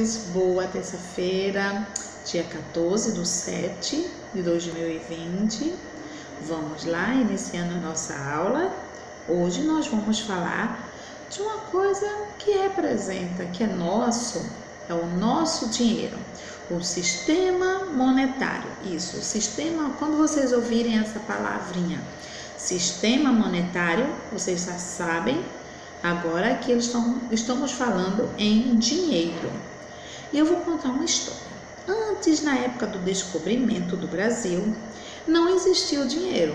todos, boa terça-feira, dia 14/7/2020. Vamos lá, iniciando a nossa aula. Hoje nós vamos falar de uma coisa que representa, que é nosso, é o nosso dinheiro, o sistema monetário. Isso, o sistema, quando vocês ouvirem essa palavrinha, sistema monetário, vocês já sabem agora que estamos falando em dinheiro. E eu vou contar uma história. Antes, na época do descobrimento do Brasil, não existia o dinheiro.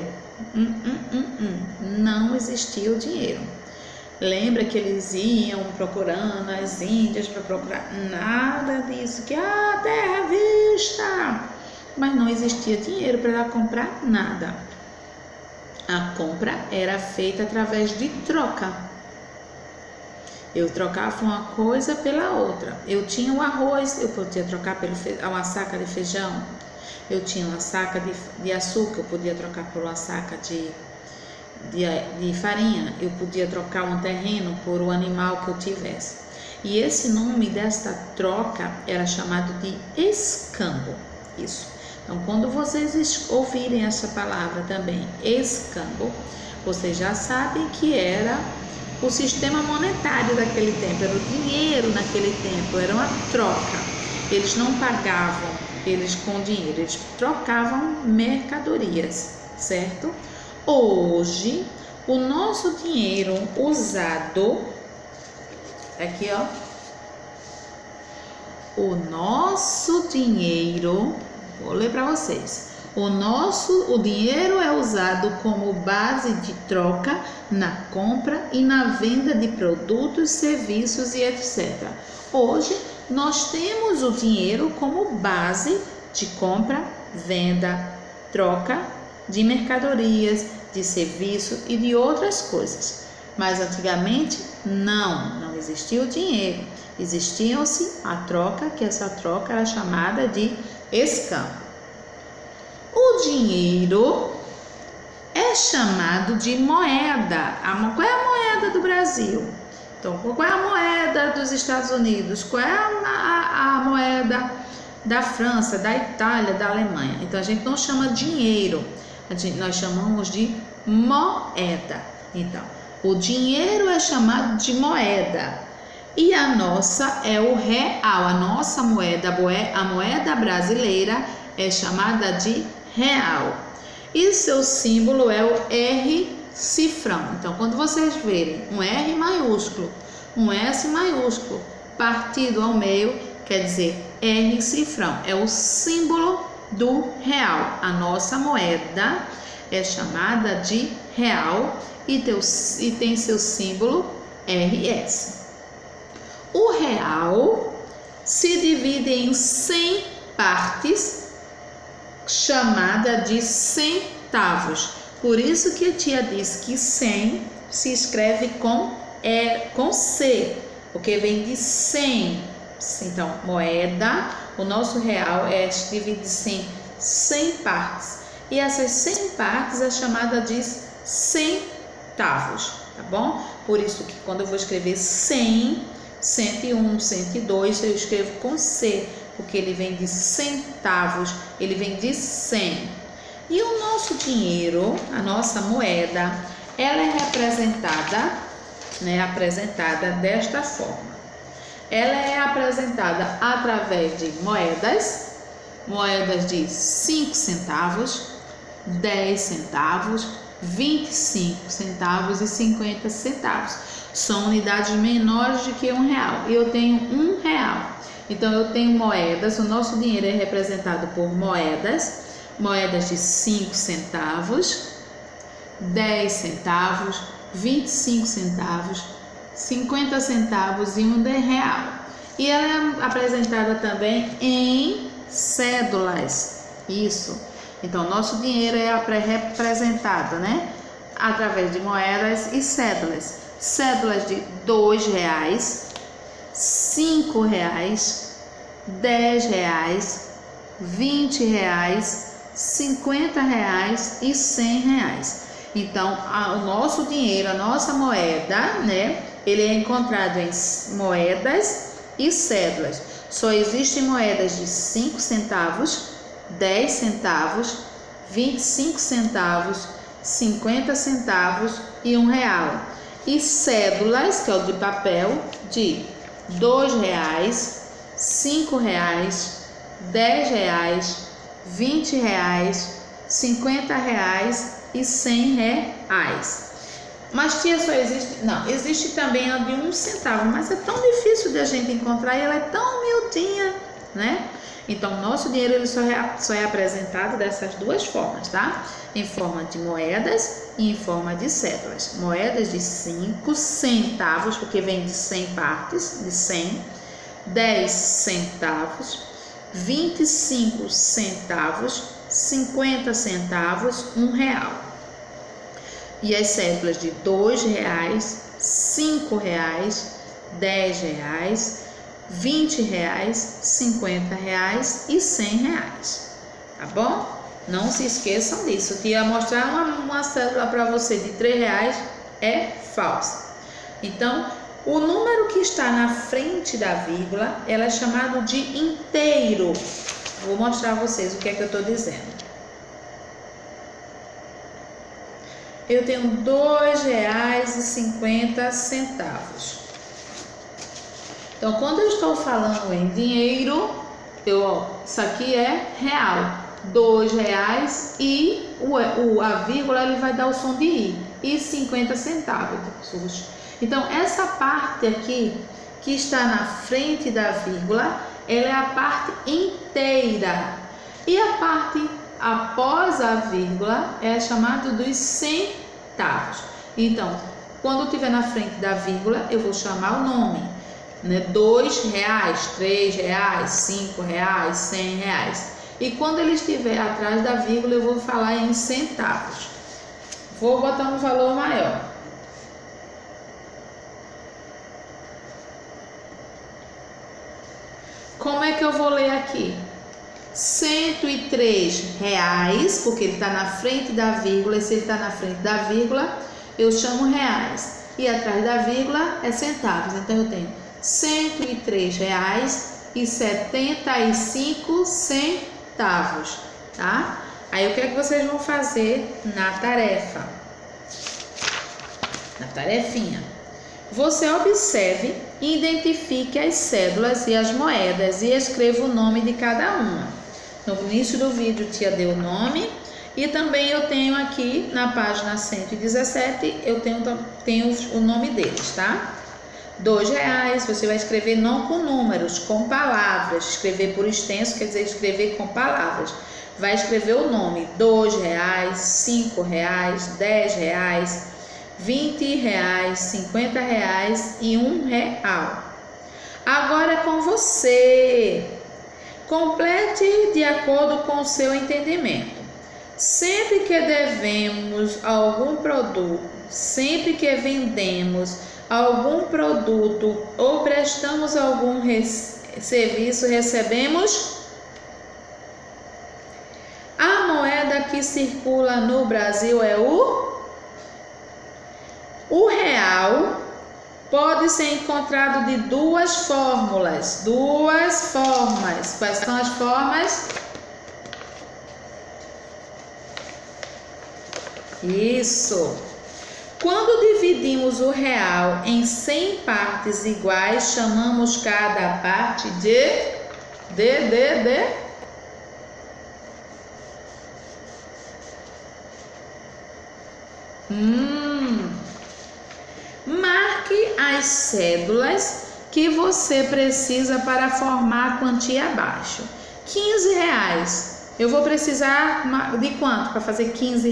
Não existia o dinheiro. Lembra que eles iam procurando as Índias para procurar? Nada disso, que terra à vista. Mas não existia dinheiro para comprar nada. A compra era feita através de troca. Eu trocava uma coisa pela outra. Eu tinha o arroz, eu podia trocar por uma saca de feijão. Eu tinha uma saca de açúcar, eu podia trocar por uma saca de farinha. Eu podia trocar um terreno por um animal que eu tivesse. E esse nome dessa troca era chamado de escambo. Isso. Então, quando vocês ouvirem essa palavra também, escambo, vocês já sabem que era o sistema monetário daquele tempo, era o dinheiro naquele tempo, era uma troca. Eles não pagavam eles com dinheiro, eles trocavam mercadorias, certo? Hoje, o nosso dinheiro usado, aqui ó, o nosso dinheiro, vou ler para vocês. O dinheiro é usado como base de troca na compra e na venda de produtos, serviços e etc. Hoje, nós temos o dinheiro como base de compra, venda, troca de mercadorias, de serviço e de outras coisas. Mas antigamente, não existia o dinheiro. Existia-se a troca, que essa troca era chamada de escambo. O dinheiro é chamado de moeda. Qual é a moeda do Brasil? Então, qual é a moeda dos Estados Unidos? Qual é a moeda da França, da Itália, da Alemanha? Então, a gente não chama dinheiro, nós chamamos de moeda. Então, o dinheiro é chamado de moeda. E a nossa é o real. A nossa moeda, a moeda brasileira, é chamada de real. E seu símbolo é o R cifrão. Então, quando vocês verem um R maiúsculo, um S maiúsculo, partido ao meio, quer dizer R cifrão. É o símbolo do real. A nossa moeda é chamada de real e tem seu símbolo RS. O real se divide em 100 partes, chamada de centavos. Por isso que a tia diz que 100 se escreve com C, porque vem de 100. Então, moeda, o nosso real divide-se em 100 partes. E essas 100 partes é chamada de centavos, tá bom? Por isso que quando eu vou escrever 100, 101, 102, eu escrevo com C, porque ele vem de centavos, ele vem de 100. E o nosso dinheiro, a nossa moeda, ela é apresentada desta forma. Ela é apresentada através de moedas de 5 centavos, 10 centavos, 25 centavos e 50 centavos. São unidades menores do que R$1. E eu tenho R$1. Então, eu tenho moedas, o nosso dinheiro é representado por moedas de 5 centavos, 10 centavos, 25 centavos, 50 centavos e R$1. E ela é apresentada também em cédulas. Isso. Então, nosso dinheiro é representado, através de moedas e cédulas. Cédulas de R$2, R$5, R$10, R$20, R$50 e R$100. Então, o nosso dinheiro, a nossa moeda, ele é encontrado em moedas e cédulas. Só existem moedas de 5 centavos, 10 centavos, 25 centavos, 50 centavos e R$1. E cédulas, que é o de papel, de R$2, R$5, R$10, R$20, R$50 e R$100. Mas tia, só existe... Não, existe também a de 1 centavo, mas é tão difícil de a gente encontrar e ela é tão miudinha, né? Então, nosso dinheiro ele só é apresentado dessas duas formas, tá? Em forma de moedas e em forma de cédulas. Moedas de 5 centavos, porque vem de 100 partes, de 100, 10 centavos, 25 centavos, 50 centavos, R$1. E as cédulas de R$2, R$5, R$10, R$20, R$50 e R$100, tá bom? Não se esqueçam disso. Que ia mostrar uma cédula para você de R$3 é falsa. Então, o número que está na frente da vírgula, ela é chamado de inteiro. Vou mostrar a vocês o que é que eu estou dizendo. Eu tenho R$2,50. Então, quando eu estou falando em dinheiro, isso aqui é real. R$2 e a vírgula ele vai dar o som de I. E 50 centavos. Então, essa parte aqui, que está na frente da vírgula, ela é a parte inteira. E a parte após a vírgula é chamada dos centavos. Então, quando estiver na frente da vírgula, eu vou chamar o nome, né? R$2, R$3, R$5, R$100. E quando ele estiver atrás da vírgula, eu vou falar em centavos. Vou botar um valor maior. Como é que eu vou ler aqui? R$103, porque ele está na frente da vírgula, e se ele está na frente da vírgula, eu chamo reais. E atrás da vírgula é centavos. Então, eu tenho R$103,75, tá? Aí, o que é que vocês vão fazer na tarefa? Na tarefinha. Você observe e identifique as cédulas e as moedas e escreva o nome de cada uma. No início do vídeo, tia deu o nome e também eu tenho aqui na página 117, eu tenho o nome deles, tá? R$2, você vai escrever não com números, com palavras. Escrever por extenso quer dizer escrever com palavras. Vai escrever o nome: R$2, R$5, R$10, R$20, R$50 e R$1. Agora é com você. Complete de acordo com o seu entendimento. Sempre que devemos algum produto, sempre que vendemos algum produto ou prestamos algum serviço, recebemos a moeda que circula no Brasil é o real. Pode ser encontrado de duas formas. Quais são as formas? Isso. Quando dividimos o real em 100 partes iguais, chamamos cada parte de Marque as cédulas que você precisa para formar a quantia abaixo. R$15. Eu vou precisar de quanto para fazer R$15?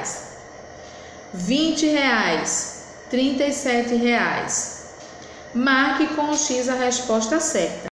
R$20, R$37. Marque com o X a resposta certa.